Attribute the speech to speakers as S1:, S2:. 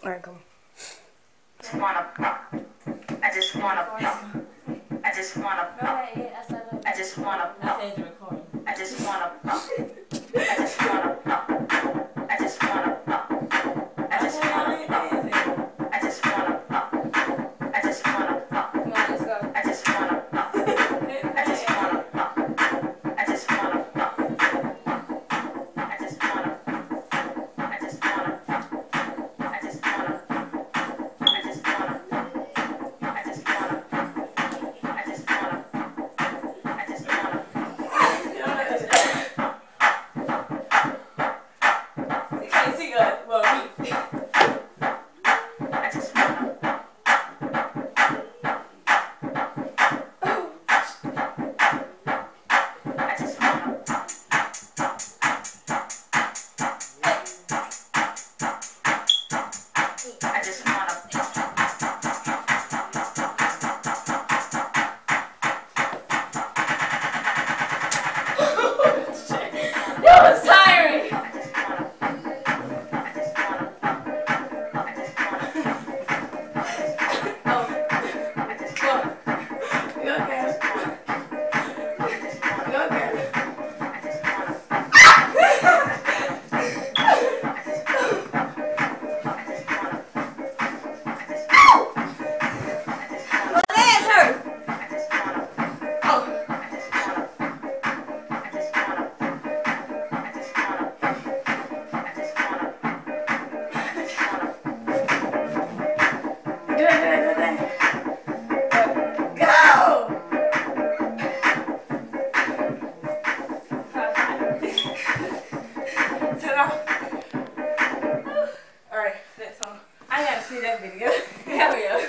S1: Twerkk 'em.
S2: I just wanna pop. I just wanna pop. I just wanna pop. I just wanna pop. I just wanna pop. I just wanna pop. I just wanna pop. I just wanna pop. I just wanna pop.
S3: Come on, let's go.
S2: I just wanna pop. I just wanna pop. I just wanna pop. I just wanna pop. I just wanna pop. I just wanna pop. I just wanna pop. I just wanna pop. I just wanna pop. I just wanna
S3: You can't see us, well, me.
S2: I just wanna pop. I just wanna pop. I just wanna
S3: That was tiring.
S2: I just wanna I just wanna I just wanna I just wanna
S3: You okay? You okay?
S2: I just wanna
S3: My legs hurt.
S2: I just wanna
S3: Oh.
S2: I just wanna I just wanna I just wanna I just wanna
S3: Do it. Go! Turn it off. Alright, next song. I gotta see that video. Hell yeah.